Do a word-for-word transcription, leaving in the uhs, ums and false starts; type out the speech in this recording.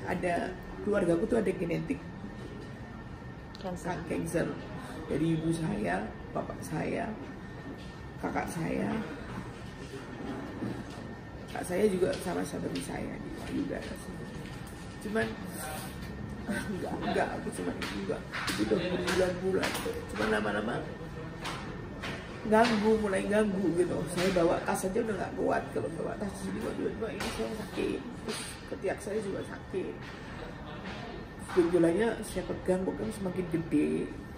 ada keluargaku tuh ada genetik Cancer. cancer dari ibu saya, bapak saya, kakak saya, kakak saya juga sama seperti saya juga. Cuman enggak enggak aku cuman itu enggak itu udah berbulan-bulan, cuman lama-lama ganggu, mulai ganggu gitu. Saya bawa tas aja udah nggak kuat, kalau bawa tas di sini kok tiba-tiba ini saya sakit, terus ketiak saya juga sakit, benjolannya saya pegang kok semakin gede.